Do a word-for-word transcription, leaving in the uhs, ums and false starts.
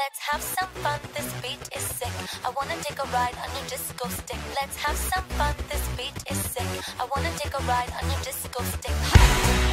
Let's have some fun, this beat is sick. I wanna take a ride on your disco stick. Let's have some fun, this beat is sick. I wanna take a ride on your disco stick.